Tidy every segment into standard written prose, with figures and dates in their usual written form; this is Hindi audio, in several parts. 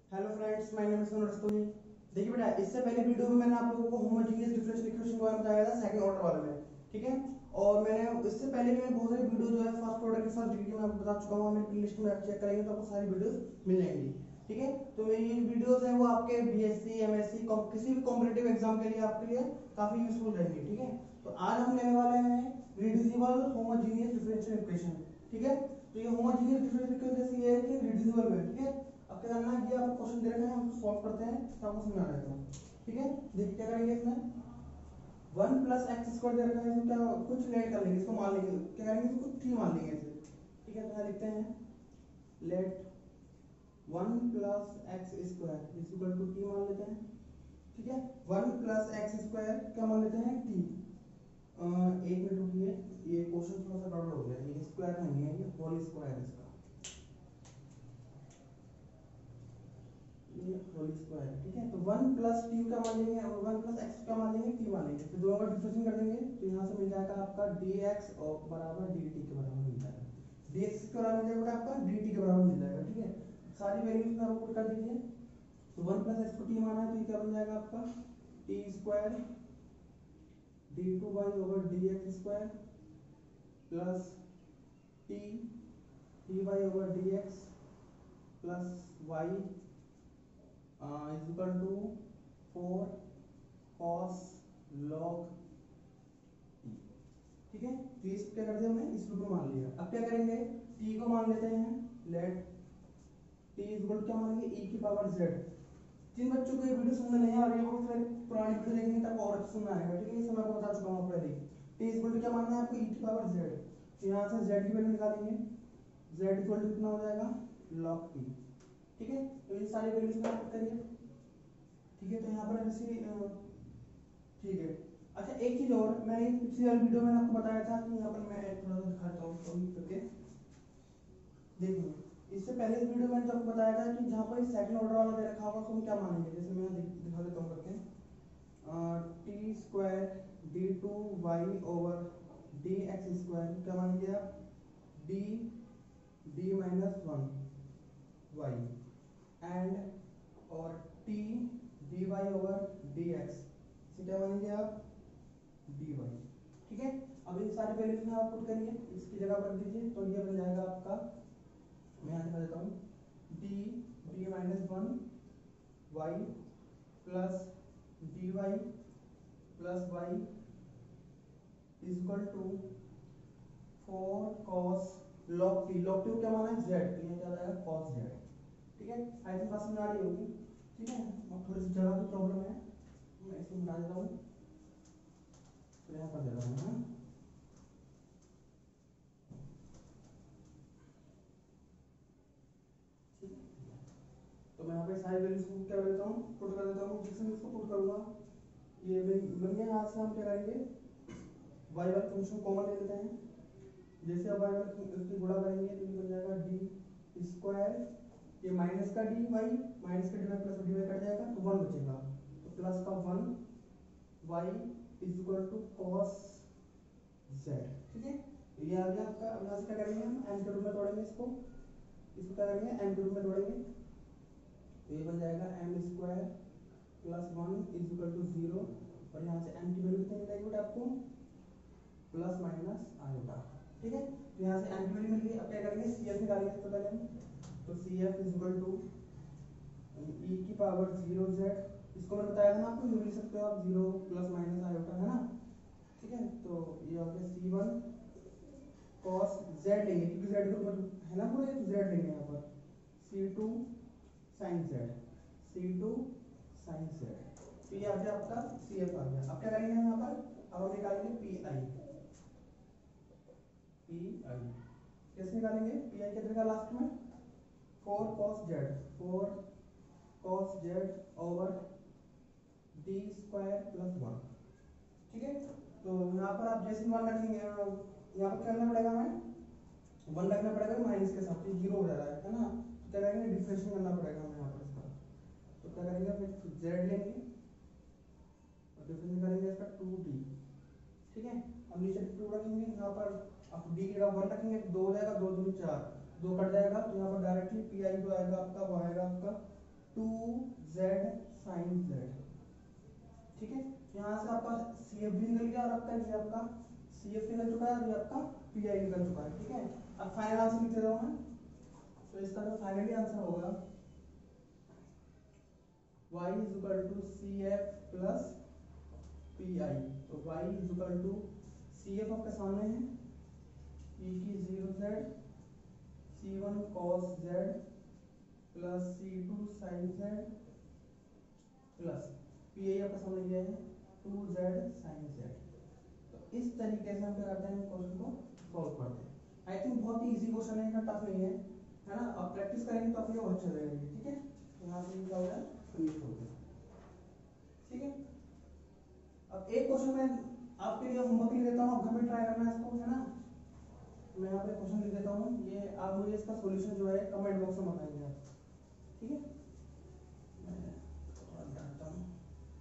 Hello friends, my name is Rastogi. देखिए बेटा, इससे पहले वीडियो में मैंने आप लोगों को होमोजेनियस डिफरेंशियल इक्वेशन के बारे में बताया था सेकंड ऑर्डर वाले में, ठीक है। और मैंने इससे पहले भी बहुत सारी वीडियो जो है फर्स्ट ऑर्डर की फर्स्ट डिग्री में आपको बता चुका हूँ। मेरी प्लेलिस्ट में आप चेक करेंगे तो आपको सारी वीडियोस मिल जाएंगी, ठीक है। तो मेरी ये वीडियोस है वो आपके बीएससी एमएससी किसी भी कॉम्पिटिटिव एग्जाम के लिए आपके लिए काफी यूजफुल रहेंगी, ठीक है। तो आज हम लेने वाले हैं रिड्यूसिबल होमोजेनियस डिफरेंशियल इक्वेशन, ठीक है। तो ये होमोजेनियस डिफरेंशियल इक्वेशन जैसे ये है कि रिड्यूसिबल में, ठीक है। अब क्या करना है कि आपको क्वेश्चन दे रखा है, हम उसको सॉल्व करते हैं तो आपको समझ आ जाएगा, ठीक है। देखिए क्या करेंगे इसमें, 1 प्लस एक्स स्क्वायर दे रखा है, इसमें क्या कुछ लेट कर लेंगे, इसको मान लेंगे, क्या करेंगे इसको 3 मान लेंगे इसे, ठीक है। तो यहाँ लिखते हैं let 1 plus x square is equal to t मान लेते हैं, ठीक है। 1 प्लस एक्स स्क्वायर क्या मान लेते हैं टी। एक मिनट रुकिए, ये क्वेश्चन थोड़ा सा गड़बड़ हो गया, ये स्क्वायर नहीं है, ये होल स्क्वायर है इसका, ये होल स्क्वायर, ठीक है। तो 1 प्लस टी का मान लेंगे और 1 प्लस एक्स का मान लेंगे, टी मान लेंगे, तो दोनों का डिफरेंशिएशन कर देंगे तो यहाँ से मिल जाएगा आपका dx और बराबर dt के बराबर मिल जाएगा, dx के बराबर मिल जाएगा आपका dt के बराबर मिल जाएगा, ठीक है। सारी वैल्यूज में आप पुट कर दीजिए। तो 1 प्लस एक्स को टी माना है तो ये क्या बन जाएगा आपका T square d2y over dx square plus T dy over dx plus y is equal to 4 cos log t, ठीक है। तो इस क्या कर दिया हमने, इस रूप में मान लिया। अब क्या करेंगे, t को मान लेते हैं, let t is equal to क्या मानेंगे e की पावर z। जिन बच्चों को ये वीडियो समझ नहीं आ रही है वो फिर पुरानी वीडियो देखेंगे तब और अच्छा समझ आएगा, ठीक है। ये मैं आपको बता चुका हूँ पहले। t इज इक्वल टू क्या मानना है आपको e की पावर z, तो यहाँ से z की वैल्यू निकालेंगे, z इक्वल टू कितना हो जाएगा log t, ठीक है। तो ये सारी वैल्यूज में पुट करिए, ठीक है। तो यहाँ पर ऐसे ठीक है। अच्छा एक चीज और, मैंने पिछली वाली वीडियो में आपको बताया था कि यहाँ पर मैं थोड़ा सा दिखाता हूँ कम करके, देखो इससे पहले इस वीडियो में मैंने आपको बताया था कि जहाँ पर सेकंड ऑर्डर वाला दे रखा होगा तो हम क्या मानेंगे। जैसे मैं दिखा देता हूँ करके, T square D two Y over D X square क्या मानेंगे आप, D D minus one Y and और T D Y over D X इसे क्या मानेंगे आप डी वाई, ठीक है। अब इन सारी वैल्यूज में आप पुट करिए, इसकी जगह पर दीजिए तो ये बन जाएगा आपका, मैं यहाँ दिखा देता हूँ D D minus one Y plus D Y plus Y is equal to 4 cos log t। log t को क्या माना है z, तो ये क्या जाएगा cos z, ठीक है। आई थिंक बात समझ आ रही होगी, ठीक है। अब थोड़ी सी जगह की प्रॉब्लम है, मैं इसको मिटा देता हूँ, फिर यहाँ कर देता हूँ, ठीक है। तो मैं यहाँ पे सारी वैल्यूज को क्या कर देता हूँ, पुट कर देता हूँ, जिसमें इसको पुट करूंगा ये बन गया। यहाँ से हम क्या करेंगे, वाई वाले फंक्शन कॉमन ले लेते हैं, जैसे अब वाई वाले उसकी गुणा करेंगे तो ये बन जाएगा डी स्क्वायर, ये माइनस का डी वाई, माइनस का D Y plus D Y cut जाएगा तो 1 बचेगा, तो प्लस का 1 Y is equal to cos Z, ठीक है। तो ये आ गया आपका। अब यहाँ से क्या करेंगे, हम एम के रूप में तोड़ेंगे इसको क्या करेंगे एम के रूप में तोड़ेंगे, तो ये बन जाएगा M square plus 1 is equal to 0, और यहाँ से एम की वैल्यू कितनी मिलेगी बेटा आपको, प्लस माइनस आयोटा, ठीक है। तो यहाँ से एम की वैल्यू मिल गई। अब क्या करेंगे सी एफ निकालेंगे सबसे पहले हम, तो C F is equal to E की पावर 0 जेड, इसको मैंने बताया था ना आपको, यूं लिख सकते हो आप 0 प्लस माइनस आयोटा, है ना, ठीक है। तो ये हो गया C1 cos z लेंगे क्योंकि z के ऊपर है ना पूरे, तो z लेंगे यहाँ पर, C2 sin z, C2 sin z, तो ये आ गया आपका CF आ गया। अब क्या करेंगे हम यहाँ पर, अब हम निकालेंगे PI, कैसे निकालेंगे PI कितने का लास्ट में 4 cos z over d square plus 1, ठीक है। तो यहाँ पर आप जैसे 1 रखेंगे, यहाँ पर क्या करना पड़ेगा हमें 1 रखना पड़ेगा माइनस के साथ, जीरो हो जा रहा है ना, तो क्या करेंगे डिफरेंशिएशन करना पड़ेगा हमें यहाँ पर इसका। तो क्या करेंगे फिर z लेंगे और डिफरेंशिएशन करेंगे इसका 2d, ठीक है। अब नीचे 2 रखेंगे, यहाँ पर अब d की जगह 1 रखेंगे तो 2 हो जाएगा, 2 दूनी 4, 2 कट जाएगा, तो यहाँ पर डायरेक्टली पी आई जो आएगा आपका वो आएगा आपका 2z sin z। ठीक है, यहाँ से आपका CF भी निकल गया और आपका ये आपका CF निकल चुका है और ये आपका PI निकल चुका है। ठीक है, अब फाइनल आंसर लिख देता हूँ मैं। तो इसका जो फाइनली आंसर होगा y is equal to CF plus PI। तो y is equal to CF आपके सामने है e की 0z C1 cos z plus C2 sin z plus PI आपका सामने दिया है 2z sin z। तो इस तरीके से हम क्या करते हैं, क्वेश्चन को सॉल्व करते हैं। आई थिंक बहुत ही इजी क्वेश्चन है, इतना टफ नहीं है, है ना। अब प्रैक्टिस करेंगे तो आपको और अच्छा लगेगा। ठीक है, यहाँ से क्या हो गया, फिनिश हो गया। ठीक है, अब एक क्वेश्चन मैं आपके लिए होमवर्क लिख देता हूँ, आप घर में ट्राई करना है इसको, है ना। मैं यहाँ पे क्वेश्चन लिख देता हूँ, ये आप मुझे इसका सॉल्यूशन जो है कमेंट बॉक्स में बताएंगे आप। ठीक है, मैं डालता हूँ।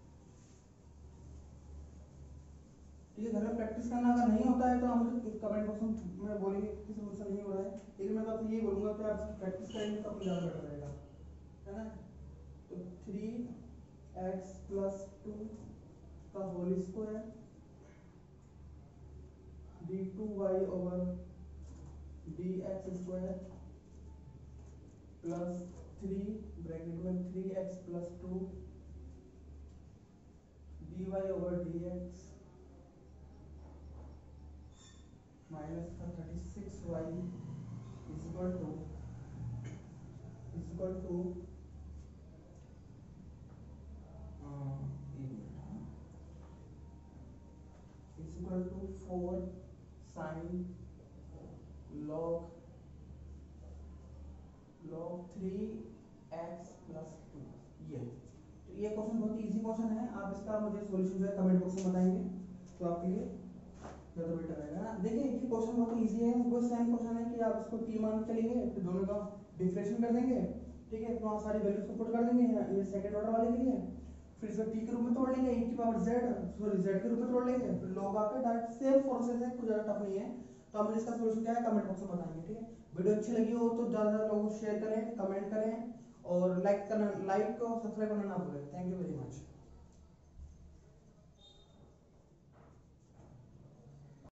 ठीक है, घर में प्रैक्टिस करना, अगर नहीं होता है तो आप मुझे कमेंट बॉक्स में बोलिए कि सॉल्यूशन नहीं हो रहा है, लेकिन मैं तो आपसे ये बोलूँगा कि आप प्रैक्टिस करेंगे तो आपको ज़्यादा बेटर रहेगा, है ना। तो 3x प्लस 2 का whole square d2y over dx square plus 3 bracket में 3x plus 2 dy over dx minus का 36y is equal to is equal to 4 sine log 3x plus 2। ये तो ये क्वेश्चन बहुत ही इजी क्वेश्चन है, आप इसका मुझे सॉल्यूशन जो है कमेंट बॉक्स में बताएंगे तो आपके लिए ज़्यादा बेटर रहेगा ना। देखिए ये क्वेश्चन बहुत ही इजी है, वो सेम क्वेश्चन है कि आप इसको t मान के चलेंगे, फिर दोनों का डिफरेंशिएशन कर देंगे। ठीक है, तो वहाँ सारी वैल्यूज को पुट कर देंगे, ये सेकंड ऑर्डर वाले के लिए, फिर इसको t के रूप में तोड़ लेंगे, e की पावर z, सॉरी z के रूप में तोड़ लेंगे, फिर log आके डायरेक्ट सेम प्रोसेस है, कुछ ज़्यादा टफ नहीं है। तो आप मुझे इसका सॉल्यूशन क्या है कमेंट बॉक्स में बताएंगे। ठीक है, वीडियो अच्छी लगी हो तो ज़्यादा लोगों को शेयर करें, कमेंट करें और लाइक और सब्सक्राइब करना ना भूलें। Thank you very much.